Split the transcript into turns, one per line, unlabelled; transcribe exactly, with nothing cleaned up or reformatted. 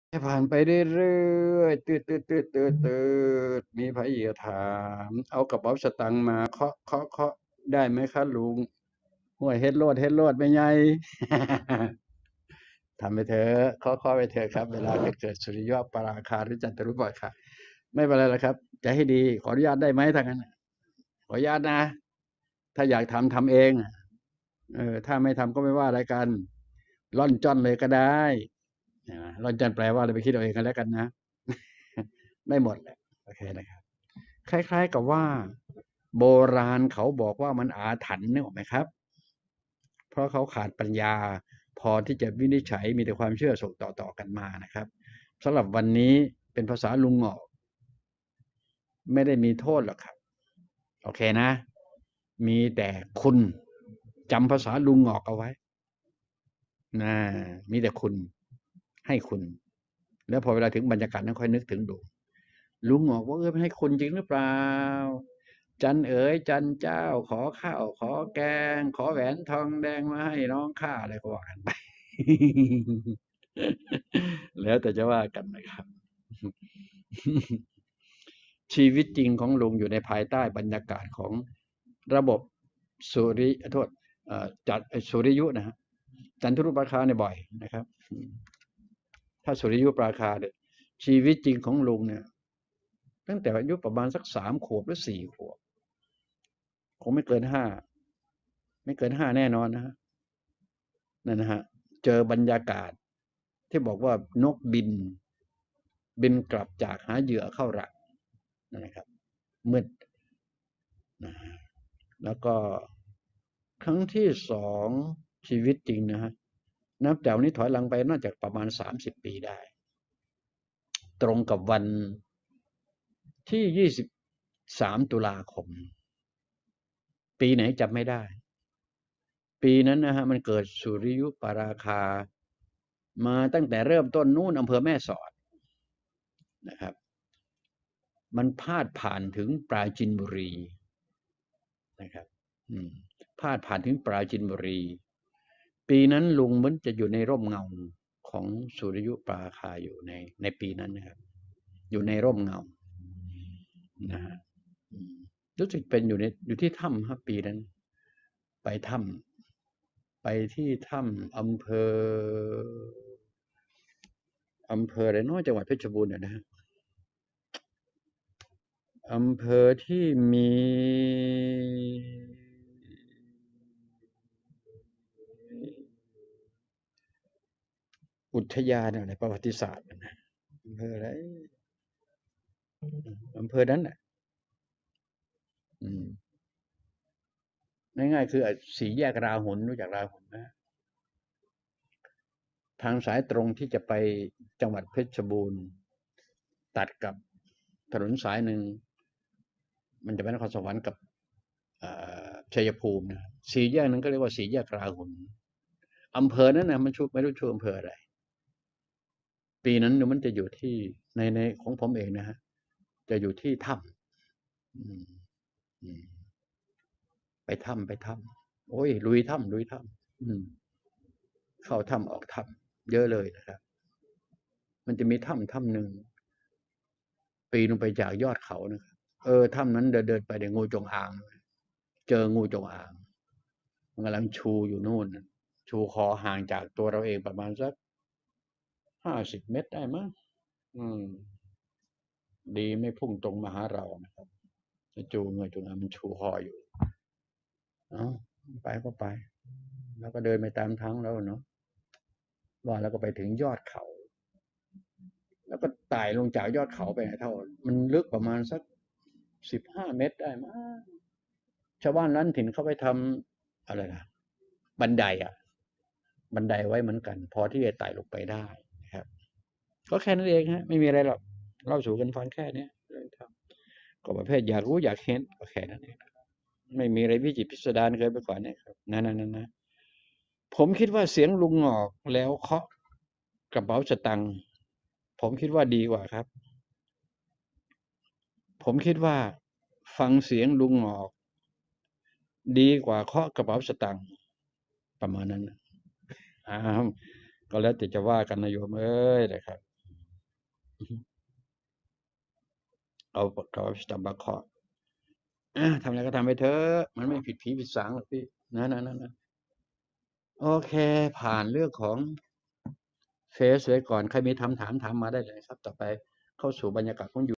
ให้ผ่านไปเรื่อยๆตืดตืดตืดตืดตืดมีพระเอียถามเอากระเป๋าสตังค์มาเคาะเคาะเคาะได้ไหมคะลุงห่วยเฮ็ดโลดเฮ็ดโลดไม่ไง ทำไปเถอะเคาะเคาะไปเถอะครับเวลาเกิดสุริยะปราคาหรือจันทรุปราคาไม่เป็นไรหรอกครับจะให้ดีขออนุญาตได้ไหมทางนั้นขออนุญาตนะถ้าอยากทำทำเองเออถ้าไม่ทำก็ไม่ว่าอะไรกันล่อนจ้อนเลยก็ได้ล่อนจ้อนแปลว่าอะไรไปคิดเอาเองกันแล้วกันนะไม่หมดแหละโอเคนะครับคล้ายๆกับว่าโบราณเขาบอกว่ามันอาถรรพ์นึกออกไหมครับเพราะเขาขาดปัญญาพอที่จะวินิจฉัยมีแต่ความเชื่อส่งต่อๆกันมานะครับสำหรับวันนี้เป็นภาษาลุงหงอกไม่ได้มีโทษหรอกครับโอเคนะมีแต่คุณจำภาษาลุงหงอกเอาไว้นะมีแต่คุณให้คุณแล้วพอเวลาถึงบรรยากาศนั้นค่อยนึกถึงดูลุงหงอกว่าเออให้คุณจริงหรือเปล่าจันเอ๋ยจันเจ้าขอข้าวขอแกงขอแหวนทองแดงมาให้น้องข้าอะไรก็ว่ากันไปแล้วแต่จะว่ากันนะครับชีวิตจริงของลุงอยู่ในภายใต้บรรยากาศของระบบสุริโทษจัดสุริยุนะฮะจันทรุปราคาเนี่ยบ่อยนะครับถ้าสุริยุปราคาเนี่ยชีวิตจริงของลุงเนี่ยตั้งแต่อายุประมาณสักสามขวบหรือสี่ขวบคงไม่เกินห้าไม่เกินห้าแน่นอนนะฮะนั่นนะฮะเจอบรรยากาศที่บอกว่านกบินบินกลับจากหาเหยื่อเข้ารังนะครับมืดนะแล้วก็ครั้งที่สองชีวิตจริงนะฮะนับจากนี้ถอยหลังไปน่าจะประมาณสามสิบปีได้ตรงกับวันที่ยี่สิบสามตุลาคมปีไหนจำไม่ได้ปีนั้นนะฮะมันเกิดสุริยุปราคามาตั้งแต่เริ่มต้นนู่นอำเภอแม่สอดนะครับมันพาดผ่านถึงปราจีนบุรีนะครับพาดผ่านถึงปราจีนบุรีปีนั้นลุงมันจะอยู่ในร่มเงาของสุริยุปราคาอยู่ในในปีนั้นนะครับอยู่ในร่มเงานะฮะรู้สึกเป็นอยู่ในอยู่ที่ถ้ำครับปีนั้นไปถ้ำไปที่ถ้ำอำเภออำเภออะไรน้อยจังหวัดเพชรบูรณ์นะฮะอำเภอที่มีอุทยานอะไรประวัติศาสตร์นะอำเภออะไรอำเภอนั้นน่ะง่ายๆคือสี่แยกราหุลรู้จักราหุลไหมทางสายตรงที่จะไปจังหวัดเพชรบูรณ์ตัดกับถนนสายหนึ่งมันจะไปนครสวรรค์กับชัยภูมินะสี่แยกนั้นก็เรียกว่าสี่แยกราหุลอำเภอนั้นนะมันชื่อไม่รู้ชื่ออำเภออะไรปีนั้นมันจะอยู่ที่ในในของผมเองนะฮะจะอยู่ที่ถ้ำไปถ้ำไปถ้ำโอ้ยลุยถ้ำลุยถ้ำเข้าถ้ำออกถ้ำเยอะเลยนะครับมันจะมีถ้ำถ้ำหนึ่งปีนลงไปจากยอดเขานะครับเออถ้ำนั้นเดินเดินไปเดี๋ยวงูจงอางเจองูจงอางมันกำลังชูอยู่นู่นชูคอห่างจากตัวเราเองประมาณสักห้าสิบเมตรได้มั้งอืมดีไม่พุ่งตรงมาหาเรานะครับจูงูจงอางมันชูคออยู่เอ้าไปก็ไปแล้วก็เดินไปตามทางเราเนาะว่าแล้วก็ไปถึงยอดเขาแล้วก็ไต่ลงจากยอดเขาไปเท่ามันลึกประมาณสักสิบห้าเมตรได้มั้งชาวบ้านนั้นถิ่นเขาไปทำอะไรนะบันไดอ่ะบันไดไว้เหมือนกันพอที่จะไต่ลงไปได้นะครับก็แค่นั้นเองฮะไม่มีอะไรหรอกเล่าสู่กันฟังแค่นี้เรื่องทำก็ประเภทอยากรู้อยากเห็นก็แค่นั้นเองไม่มีอะไรพิจิตรพิสดารเกินไปกว่านี้ครับนั่นนั่นนะผมคิดว่าเสียงลุงหงอกแล้วเคาะกระเป๋าสตังค์ผมคิดว่าดีกว่าครับผมคิดว่าฟังเสียงลุงหงอกดีกว่าเคาะกระเป๋าสตังค์ประมาณนั้นอ้าวก็แล้วแต่จะว่ากันนะโยมเอ้ยนะครับเอาเอาจับบาคอร์ดอ่ะทำอะไรก็ทำไปเถอะมันไม่ผิดผีผิดสางหรอกพี่นะนะนะนะโอเค ผ่านเรื่องของเฟซไว้ก่อนใครมีคำถามถามมาได้เลยครับ ต่อไปเข้าสู่บรรยากาศของ